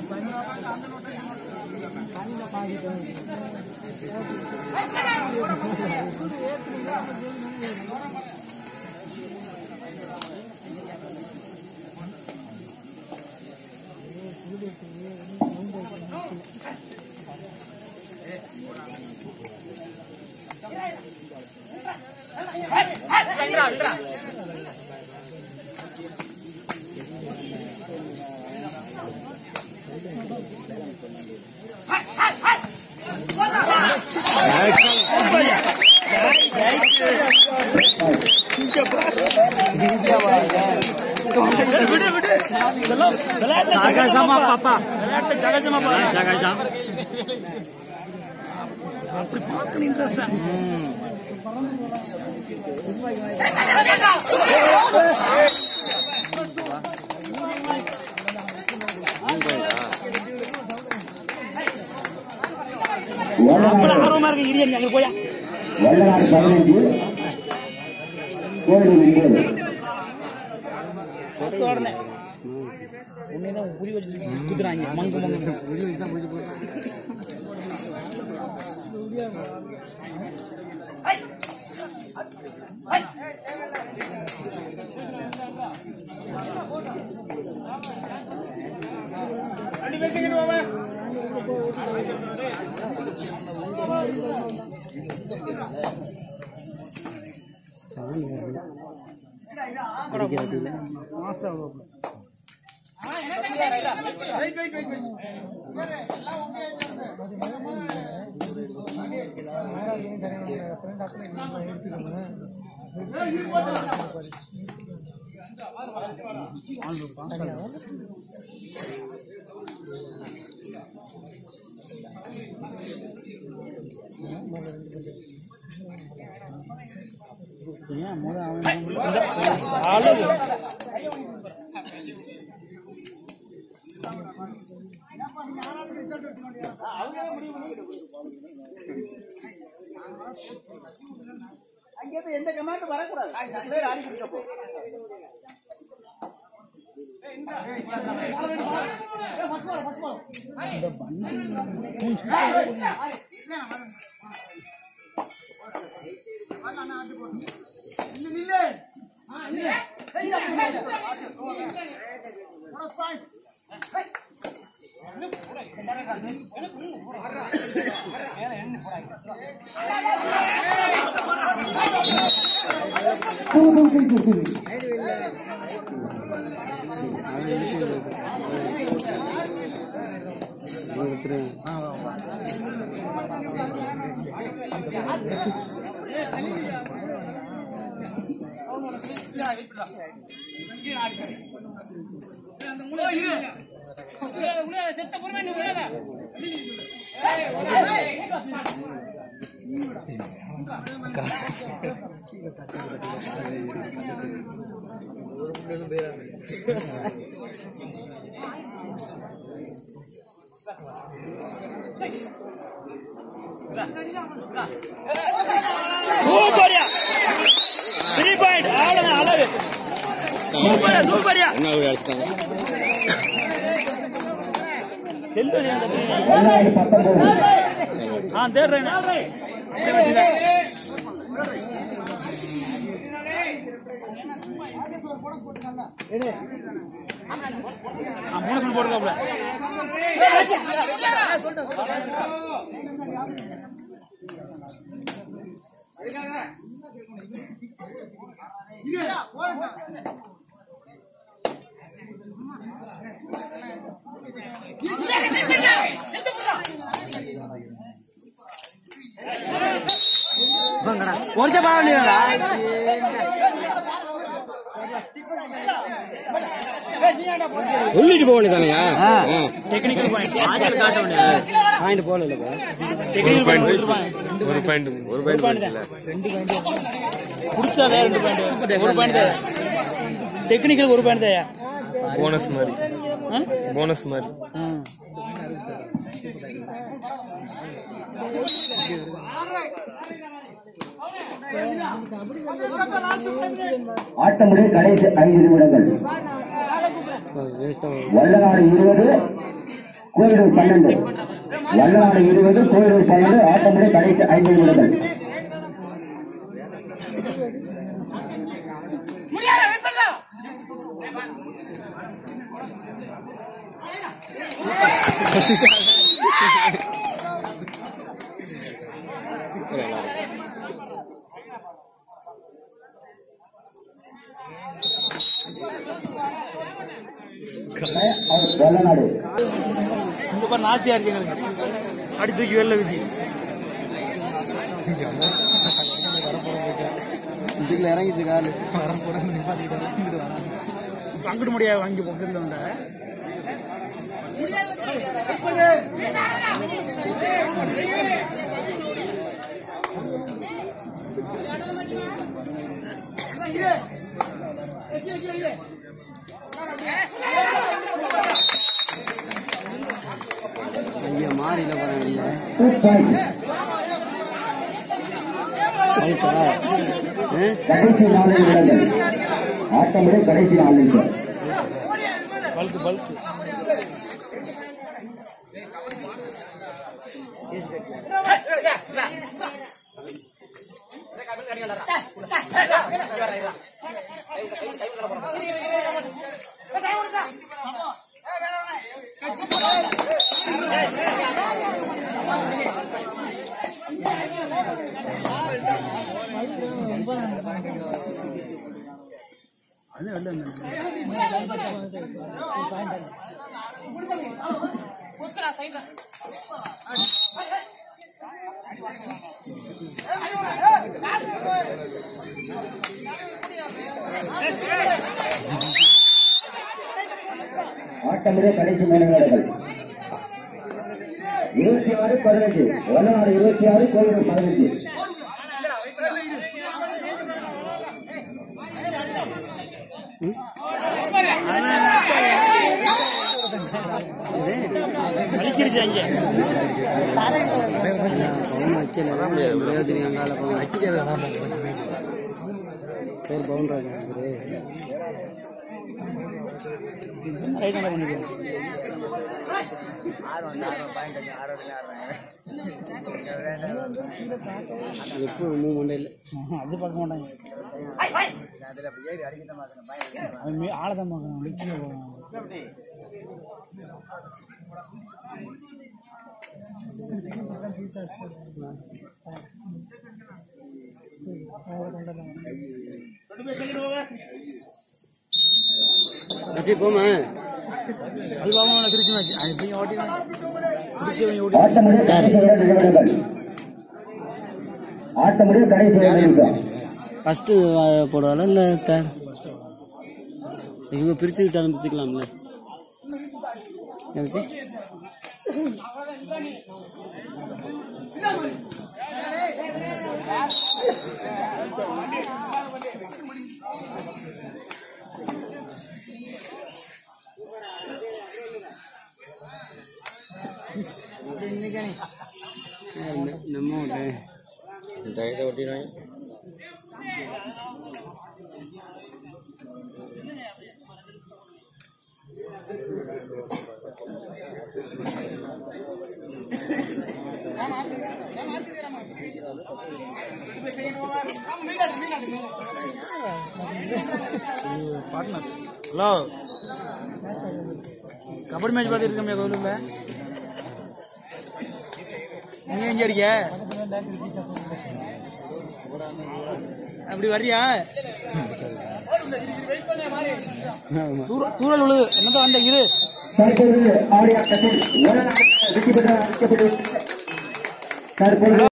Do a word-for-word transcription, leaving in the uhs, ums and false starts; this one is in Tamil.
பாப்பா அப்படி பார்க்க இன்ட்ரெஸ்டா ஆர்வமா இருக்கு இரியா நீ அங்க போயா வெள்ளநாடு பதினைந்து கோடி ரெண்டு உடனே உன்னைதான் புரி வச்சு குத்துறாங்க மங்கு மங்கு புரி வச்சு தான் புரிஞ்சு போய் மாஸ்டர் அங்கே எந்த கமாண்ட் வரக்கூடாது செத்த பொறுமை சூப்பரியா த்ரீ பாயிண்ட் அவ்வளவுதான் அளவு சூப்பரியா சூப்பரியா ஆ தேடுறேன் மூணு போடுங்க ஒருத்த பாட வேண்டியதா சொல்லிட்டு போக வேண்டியதானையா டெக்னிக்கல் பாயிண்ட் ஆச்சர் காட்ட வேண்டியது பாயிண்ட் போல இல்ல டெக்னிக்கல் பாயிண்ட் ஒரு பாயிண்ட் ஒரு பாயிண்ட் இல்ல ரெண்டு பாயிண்ட் புடிச்சதே ரெண்டு பாயிண்ட் ஒரு பாயிண்ட் டெக்னிக்கல் ஒரு பாயிண்ட் தாயா போனஸ் மாதிரி போனஸ் மாதிரி ஆட்டமுடைய கடைசி ஐந்து நிமிடங்கள். வெள்ளநாடு இருபது கோயிலூர் பன்னெண்டு வல்லநாடு இருபது கோயிலூர் பன்னெண்டு ஆட்டமுறை கடைசி ஐந்து நிமிடங்கள் வல்லநாடு இந்த பாரு நாஸ்தியா இருக்கு எங்களுக்கு அடி தூக்கி வெளில வீசி இதுக்குள்ள இறங்கிட்டு காலு அங்கிட்டு முடியாது வாங்கி பக்கத்துல உண்ட ஐயா மாறில போறாங்க கடைசி நாலு நிமிடங்கள் ஆட்டமுறை கடைசி நாலு நிமிடம் பல்கு பல்கு அது வெள்ள ஆட்டமுறை கடைசி மூணு நிமிடங்கள் இருபத்தி ஆறு பதினஞ்சு வல்லநாடு இருபத்தி ஆறு கோயிலூர் பதினஞ்சு அழிக்கிருச்சு அங்க பேர் பவுன்றாங்க ரைட் என்ன பண்ணிருக்கேன் எப்போ மூவ் பண்ணல அது பார்க்க மாட்டாங்க ஆளதான் பார்க்கணும் அச்சி போமா அது பாவம் திருச்சி மேட்ச் அது போய் ஓட்டி திருச்சி ஓட்டி ஆட்டமுறை கடைசி இரண்டு நிமிடங்கள் ஆட்டமுறை கடைசி இரண்டு நிமிடம் ஃபர்ஸ்ட் போடுவாளா இல்ல தேர்ட் இவங்க பிரிச்சுக்கிட்டு அனுப்பிச்சுக்கலாம்ல எப்படி நம்ம ஒட்டிடுவாங்க ஹலோ கபடி மேட்ச் பார்த்துருக்கோம் கோவிலுக்குள்ள நீங்க எங்க இருக்க அப்படி வர்றியா தூரல் உழுது என்னதான் வந்த இரு தற்போது ஆடியாட்டத்தில் வல்லநாடு வெற்றி பெற்ற அறிவிக்கப்பட்டு தற்போது